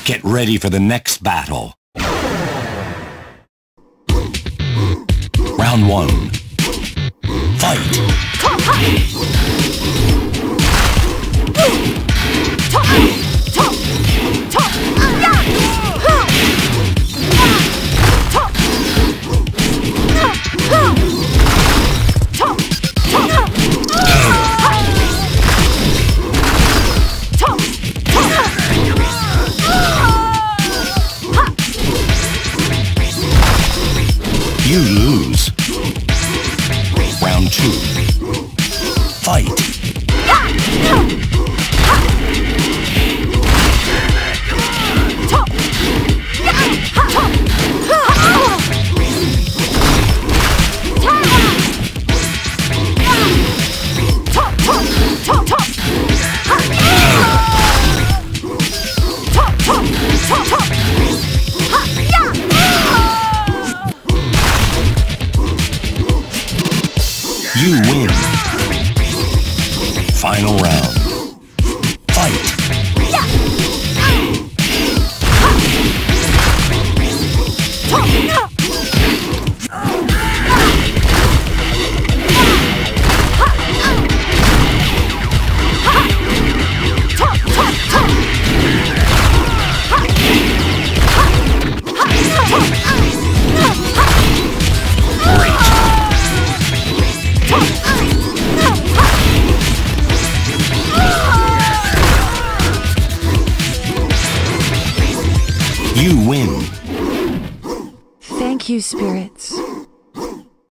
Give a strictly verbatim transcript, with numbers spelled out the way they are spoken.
Get ready for the next battle. Round one. Fight! You lose. Round two. Fight. You win. Final round. Fight. You win. Thank you, spirits.